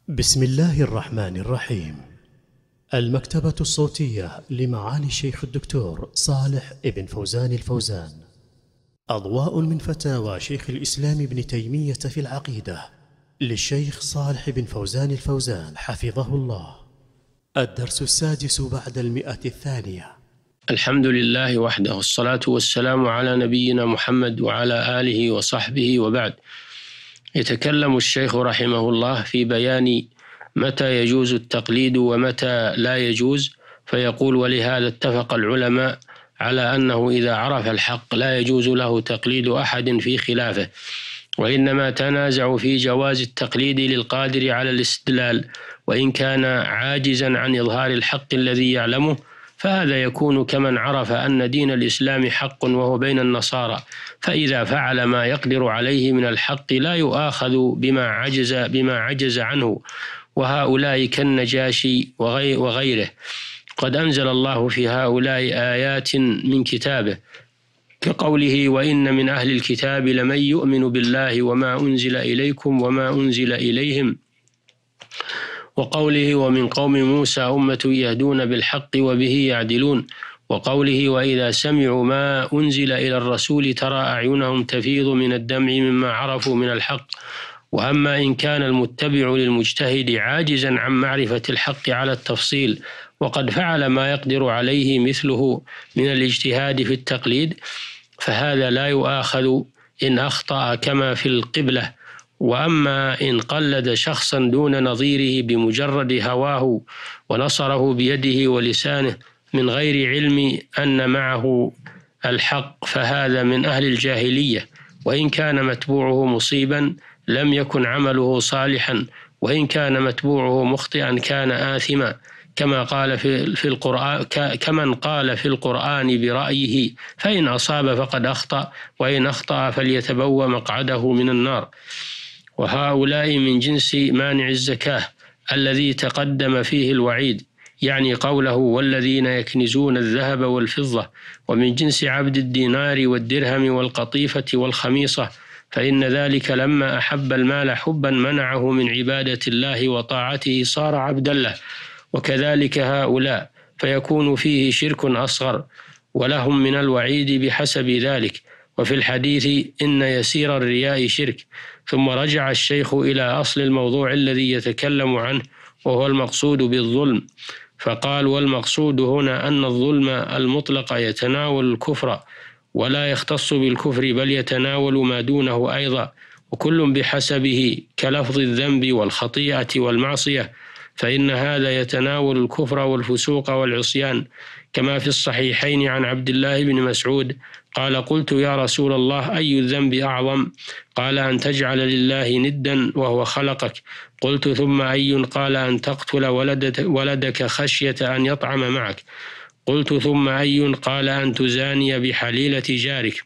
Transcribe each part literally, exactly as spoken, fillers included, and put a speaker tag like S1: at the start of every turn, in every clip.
S1: بسم الله الرحمن الرحيم. المكتبة الصوتية لمعالي الشيخ الدكتور صالح ابن فوزان الفوزان. أضواء من فتاوى شيخ الإسلام ابن تيمية في العقيدة للشيخ صالح بن فوزان الفوزان حفظه الله. الدرس السادس بعد المئة الثانية.
S2: الحمد لله وحده، والصلاة والسلام على نبينا محمد وعلى آله وصحبه، وبعد. يتكلم الشيخ رحمه الله في بيان متى يجوز التقليد ومتى لا يجوز، فيقول: ولهذا اتفق العلماء على أنه إذا عرف الحق لا يجوز له تقليد أحد في خلافه، وإنما تنازعوا في جواز التقليد للقادر على الاستدلال، وإن كان عاجزا عن إظهار الحق الذي يعلمه، فهذا يكون كمن عرف أن دين الإسلام حق وهو بين النصارى، فإذا فعل ما يقدر عليه من الحق لا يؤاخذ بما عجز بما عجز عنه، وهؤلاء كالنجاشي وغيره. قد أنزل الله في هؤلاء آيات من كتابه، كقوله: وإن من أهل الكتاب لمن يؤمن بالله وما أنزل إليكم وما أنزل إليهم، وقوله: ومن قوم موسى أمة يهدون بالحق وبه يعدلون، وقوله: وإذا سمعوا ما أنزل إلى الرسول ترى أعينهم تفيض من الدمع مما عرفوا من الحق. وأما إن كان المتبع للمجتهد عاجزا عن معرفة الحق على التفصيل، وقد فعل ما يقدر عليه مثله من الاجتهاد في التقليد، فهذا لا يؤاخذ إن أخطأ كما في القبلة. وأما إن قلد شخصا دون نظيره بمجرد هواه ونصره بيده ولسانه من غير علم أن معه الحق، فهذا من أهل الجاهلية، وإن كان متبوعه مصيبا لم يكن عمله صالحا، وإن كان متبوعه مخطئا كان آثما، كما قال في في القرآن كمن قال في القرآن برأيه: فإن أصاب فقد أخطأ، وإن أخطأ فليتبوأ مقعده من النار. وهؤلاء من جنس مانع الزكاة الذي تقدم فيه الوعيد، يعني قوله: والذين يكنزون الذهب والفضة، ومن جنس عبد الدينار والدرهم والقطيفة والخميصة، فإن ذلك لما أحب المال حبا منعه من عبادة الله وطاعته صار عبدا له. وكذلك هؤلاء، فيكون فيه شرك أصغر، ولهم من الوعيد بحسب ذلك. وفي الحديث: إن يسير الرياء شرك. ثم رجع الشيخ إلى أصل الموضوع الذي يتكلم عنه، وهو المقصود بالظلم، فقال: والمقصود هنا أن الظلم المطلق يتناول الكفر ولا يختص بالكفر، بل يتناول ما دونه أيضا، وكل بحسبه، كلفظ الذنب والخطيئة والمعصية، فإن هذا يتناول الكفر والفسوق والعصيان، كما في الصحيحين عن عبد الله بن مسعود قال: قلت يا رسول الله أي الذنب أعظم؟ قال: أن تجعل لله ندا وهو خلقك. قلت: ثم أي؟ قال: أن تقتل ولدك خشية أن يطعم معك. قلت: ثم أي؟ قال: أن تزاني بحليلة جارك.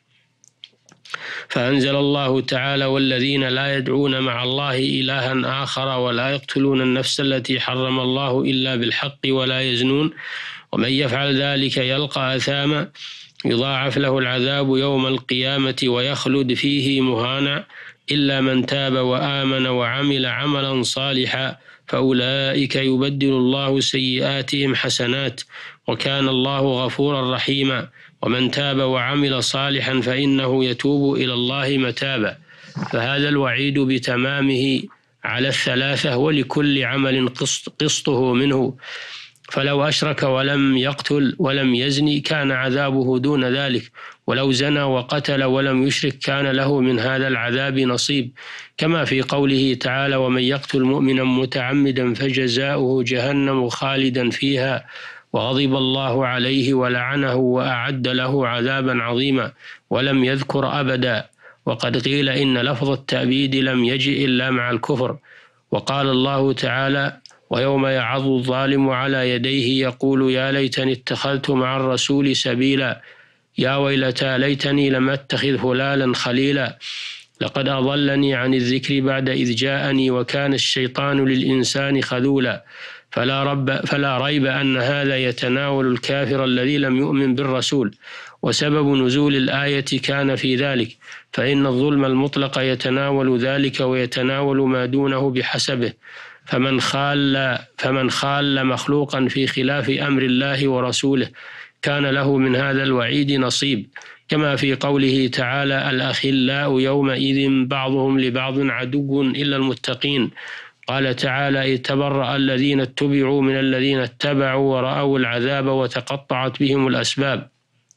S2: فأنزل الله تعالى: والذين لا يدعون مع الله إلها آخر ولا يقتلون النفس التي حرم الله إلا بالحق ولا يزنون، ومن يفعل ذلك يلقى أثاما يضاعف له العذاب يوم القيامة ويخلد فيه مهانا، إلا من تاب وآمن وعمل عملا صالحا فأولئك يبدل الله سيئاتهم حسنات، وكان الله غفورا رحيما. ومن تاب وعمل صالحا فإنه يتوب إلى الله متابا. فهذا الوعيد بتمامه على الثلاثة، ولكل عمل قسطه منه. فلو أشرك ولم يقتل ولم يزني كان عذابه دون ذلك، ولو زنى وقتل ولم يشرك كان له من هذا العذاب نصيب، كما في قوله تعالى: ومن يقتل مؤمنا متعمدا فجزاؤه جهنم خالدا فيها وغضب الله عليه ولعنه وأعد له عذابا عظيما، ولم يذكر أبدا. وقد قيل إن لفظ التأبيد لم يجئ إلا مع الكفر. وقال الله تعالى: ويوم يعض الظالم على يديه يقول يا ليتني اتخذت مع الرسول سبيلا، يا ويلتى ليتني لم أتخذ فلانا خليلا، لقد أضلني عن الذكر بعد إذ جاءني وكان الشيطان للإنسان خذولا. فلا, رب فلا ريب أن هذا يتناول الكافر الذي لم يؤمن بالرسول، وسبب نزول الآية كان في ذلك، فإن الظلم المطلق يتناول ذلك ويتناول ما دونه بحسبه، فمن خال فمن خال مخلوقا في خلاف أمر الله ورسوله كان له من هذا الوعيد نصيب، كما في قوله تعالى: الأخلاء يومئذ بعضهم لبعض عدو إلا المتقين. قال تعالى: إذ تبرأ الذين اتبعوا من الذين اتبعوا ورأوا العذاب وتقطعت بهم الأسباب.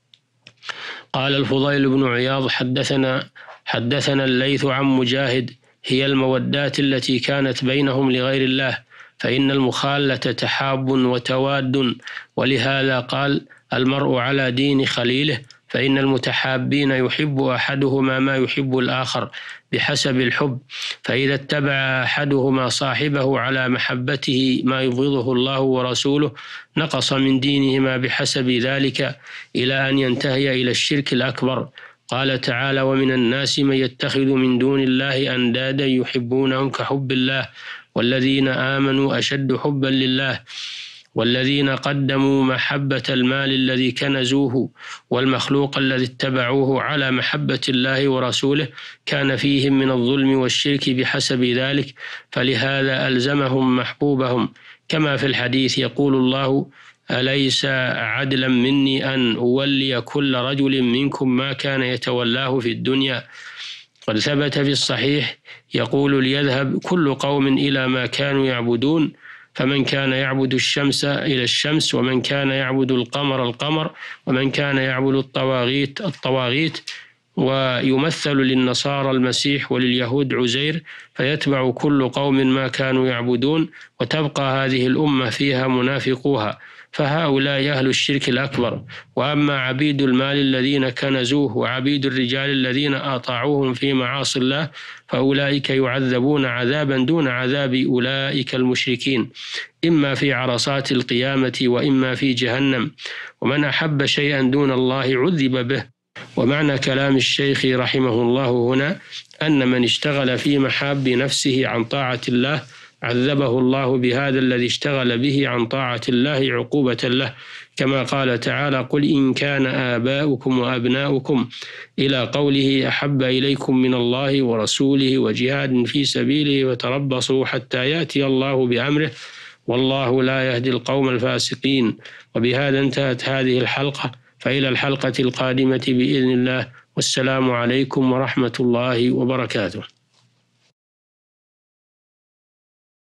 S2: قال الفضيل بن عياض: حدثنا حدثنا الليث عن مجاهد: هي المودات التي كانت بينهم لغير الله، فإن المخالة تحاب وتواد، ولهذا قال: المرء على دين خليله، فإن المتحابين يحب أحدهما ما يحب الآخر بحسب الحب، فإذا اتبع أحدهما صاحبه على محبته ما يبغضه الله ورسوله نقص من دينهما بحسب ذلك إلى أن ينتهي إلى الشرك الأكبر. قال تعالى: ومن الناس من يتخذ من دون الله أندادا يحبونهم كحب الله والذين آمنوا أشد حبا لله، والذين قدموا محبة المال الذي كنزوه والمخلوق الذي اتبعوه على محبة الله ورسوله كان فيهم من الظلم والشرك بحسب ذلك، فلهذا ألزمهم محبوبهم، كما في الحديث: يقول الله: أليس عدلا مني أن أولي كل رجل منكم ما كان يتولاه في الدنيا؟ قد ثبت في الصحيح يقول: ليذهب كل قوم إلى ما كانوا يعبدون، فمن كان يعبد الشمس إلى الشمس، ومن كان يعبد القمر القمر، ومن كان يعبد الطواغيت الطواغيت، ويمثل للنصارى المسيح ولليهود عزير، فيتبع كل قوم ما كانوا يعبدون، وتبقى هذه الأمة فيها منافقوها، فهؤلاء أهل الشرك الأكبر. وأما عبيد المال الذين كنزوه وعبيد الرجال الذين أطاعوهم في معاصي الله فأولئك يعذبون عذابا دون عذاب أولئك المشركين، إما في عرصات القيامة وإما في جهنم. ومن أحب شيئا دون الله عذب به. ومعنى كلام الشيخ رحمه الله هنا أن من اشتغل في محاب نفسه عن طاعة الله عذبه الله بهذا الذي اشتغل به عن طاعة الله عقوبة له، كما قال تعالى: قل إن كان آباؤكم وأبناؤكم إلى قوله: أحب إليكم من الله ورسوله وجهاد في سبيله وتربصوا حتى يأتي الله بأمره والله لا يهدي القوم الفاسقين. وبهذا انتهت هذه الحلقة، فإلى الحلقة القادمة بإذن الله، والسلام عليكم ورحمة الله وبركاته.